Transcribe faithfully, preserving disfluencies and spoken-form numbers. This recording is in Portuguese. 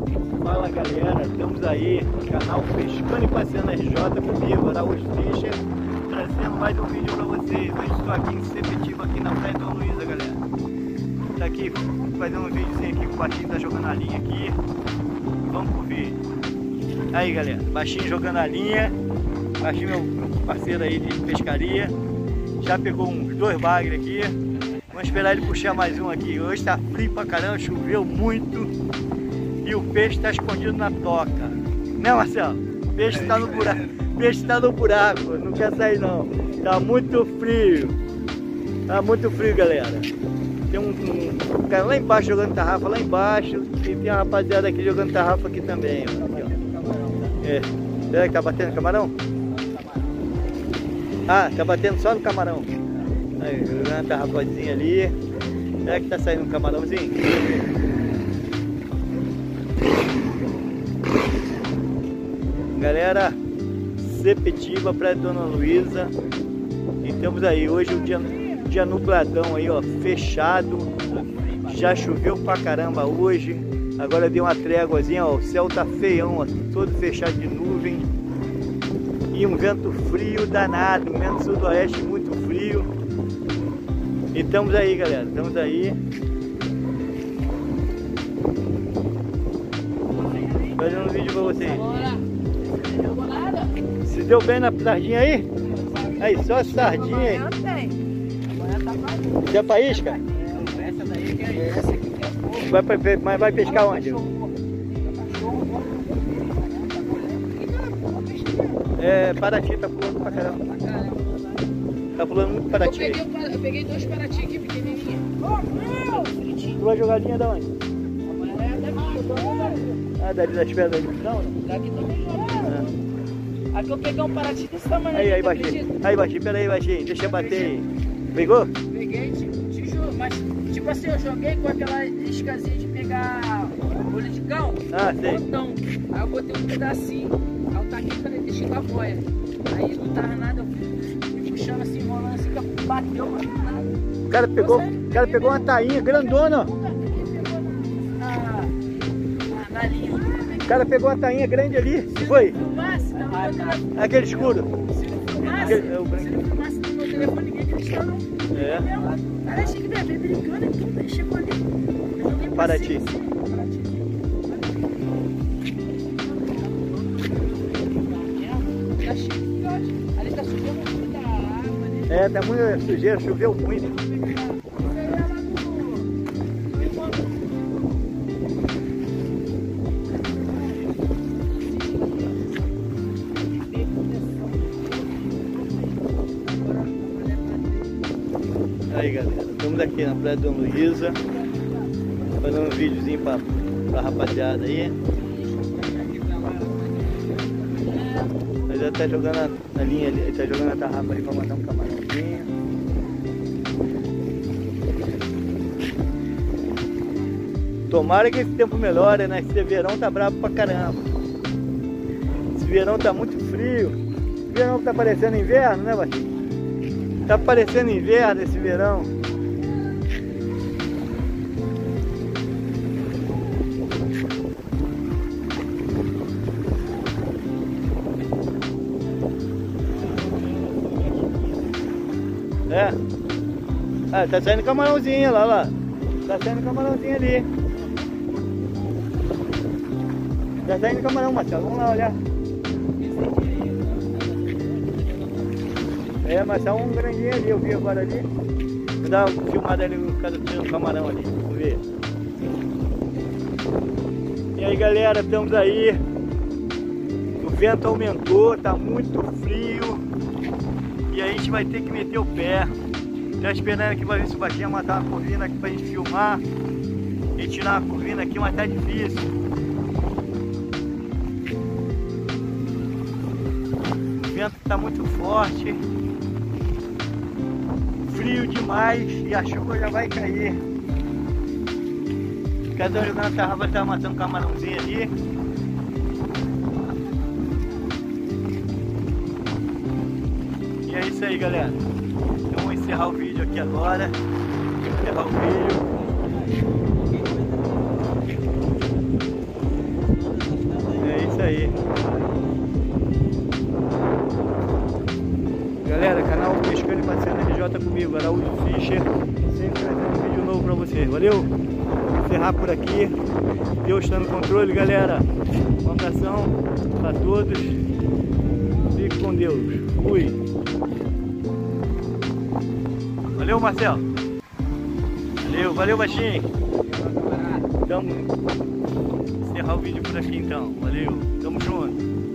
Fala galera, estamos aí no canal Pescando e Passeando R J comigo, Araújo Fischer, trazendo mais um vídeo para vocês. Hoje estou aqui em Sepetiba, aqui na Praia Dona Luísa, galera. Tá aqui fazendo um videozinho aqui, o Baixinho tá jogando a linha aqui. Vamos pro vídeo. Aí galera, Baixinho jogando a linha. Baixinho meu, meu parceiro aí de pescaria. Já pegou uns dois bagres aqui. Vamos esperar ele puxar mais um aqui. Hoje tá frio pra caramba, choveu muito. E o peixe está escondido na toca. Né, Marcelo? O peixe está no buraco. O peixe está no buraco. Não quer sair não. Tá muito frio. Tá muito frio, galera. Tem um, um, um cara lá embaixo jogando tarrafa, lá embaixo. E tem uma rapaziada aqui jogando tarrafa aqui também. Ó. Aqui, ó. É. Será que tá batendo camarão? Ah, tá batendo só no camarão. Aí, jogando a tarrafazinha ali. Será que tá saindo um camarãozinho? Galera, Sepetiba, Praia de Dona Luísa. E estamos aí, hoje o dia, dia nubladão aí, ó, fechado. Já choveu pra caramba hoje. Agora deu uma tréguazinha, ó, o céu tá feião, ó, todo fechado de nuvem. E um vento frio danado, um vento sudoeste muito frio. E estamos aí, galera, estamos aí. Fazendo um vídeo pra vocês. Se deu bem na sardinha aí? Aí, só sardinha aí. Já pra isca? Essa daí que é essa aqui que é pouco. Vai, pra, mas vai pescar onde? É, Paraty, tá pulando pra caramba. Tá pulando muito Paraty. Eu peguei, eu peguei dois Paraty aqui pequenininhos. Tu vai jogar a linha da onde? É, ah, dali das pedras ali. Não, daqui também joga. Ah. Aqui eu peguei um Paraty desse tamanho. Aí, aí, Baixinho. Aí, Baixinho, pera aí, Baixinho. Deixa eu bater aí. Pegou? Peguei, tijolo, mas tipo assim, eu joguei com aquela iscazinha de pegar olho de cão. Ah, sei. Botão. Aí eu botei um pedacinho. Aí eu taquei e falei, deixei com a boia. Aí não tava nada, eu fui puxando assim, enrolando assim, que bateu, mas não nada. O cara pegou, o cara pegou uma tainha grandona, ó. Na, na, na linha. O cara pegou uma tainha grande ali. Se foi? Ah, tá. Aquele escuro. Se não filmasse, Aquele, é o se não filmasse no meu telefone, ninguém acreditou não. É. Cara, achei que deve brincando e tudo, aí chegou ali. Paraty. Tá cheio de filhote. Ali tá subindo muita água ali. É, tá muita sujeira, choveu muito. Aí galera, estamos aqui na Praia de Dona Luísa, fazendo um videozinho pra, pra rapaziada aí. Mas ele tá jogando a, a linha ali, ele tá jogando a tarrafa ali pra matar um camarãozinho. Tomara que esse tempo melhore, né? Esse verão tá bravo pra caramba. Esse verão tá muito frio. Esse verão tá parecendo inverno, né, Baixinho? Tá parecendo inverno esse verão. É. Ah, tá saindo camarãozinho lá, lá. Tá saindo camarãozinho ali. Tá saindo camarão, Marcelo. Vamos lá olhar. É, mas tá um grandinho ali, eu vi agora ali. Vou dar uma filmada ali no cara tirando camarão ali, vamos ver. E aí galera, estamos aí. O vento aumentou, tá muito frio. E a gente vai ter que meter o pé. Já esperando aqui pra ver se o Baixinho vai matar uma corvina aqui pra gente filmar. E tirar uma corvina aqui, mas tá difícil. O vento tá muito forte. Frio demais e a chuva já vai cair. Cada um jogando a tarrafa, tá matando um camarãozinho ali. E é isso aí, galera. Eu vou encerrar o vídeo aqui agora. Encerrar o vídeo. Galera, canal Pescando e Passeando R J comigo, Araújo Fischer, sempre trazendo um vídeo novo pra vocês, valeu? Vou encerrar por aqui, Deus está no controle, galera. Um abração pra todos, fique com Deus, fui. Valeu, Marcelo. Valeu, valeu, baixinho. Vamos encerrar o vídeo por aqui então, valeu, tamo junto.